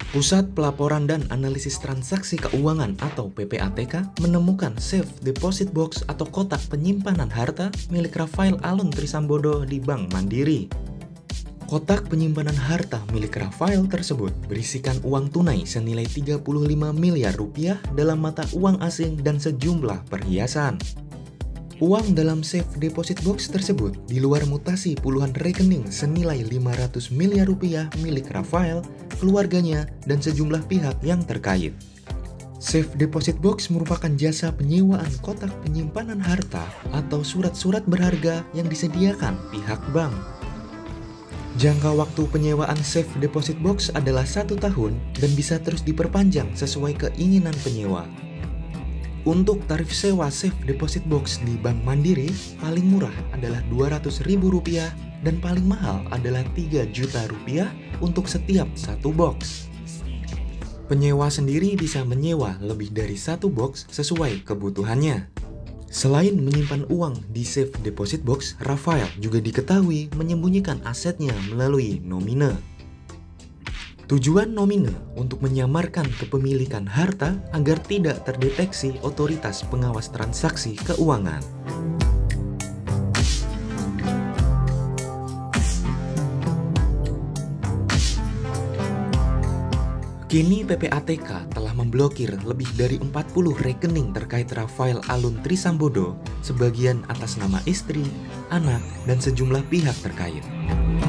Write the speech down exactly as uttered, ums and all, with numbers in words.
Pusat Pelaporan dan Analisis Transaksi Keuangan atau P P A T K menemukan Safe Deposit Box atau kotak penyimpanan harta milik Rafael Alun Trisambodo di Bank Mandiri. Kotak penyimpanan harta milik Rafael tersebut berisikan uang tunai senilai tiga puluh lima miliar rupiah dalam mata uang asing dan sejumlah perhiasan. Uang dalam safe deposit box tersebut di luar mutasi puluhan rekening senilai lima ratus miliar rupiah milik Rafael, keluarganya, dan sejumlah pihak yang terkait. Safe deposit box merupakan jasa penyewaan kotak penyimpanan harta atau surat-surat berharga yang disediakan pihak bank. Jangka waktu penyewaan safe deposit box adalah satu tahun dan bisa terus diperpanjang sesuai keinginan penyewa. Untuk tarif sewa safe deposit box di Bank Mandiri, paling murah adalah dua ratus ribu rupiah dan paling mahal adalah tiga juta rupiah untuk setiap satu box. Penyewa sendiri bisa menyewa lebih dari satu box sesuai kebutuhannya. Selain menyimpan uang di safe deposit box, Rafael juga diketahui menyembunyikan asetnya melalui nomina. Tujuan nomina untuk menyamarkan kepemilikan harta agar tidak terdeteksi otoritas pengawas transaksi keuangan. Kini P P A T K telah memblokir lebih dari empat puluh rekening terkait Rafael Alun Trisambodo, sebagian atas nama istri, anak, dan sejumlah pihak terkait.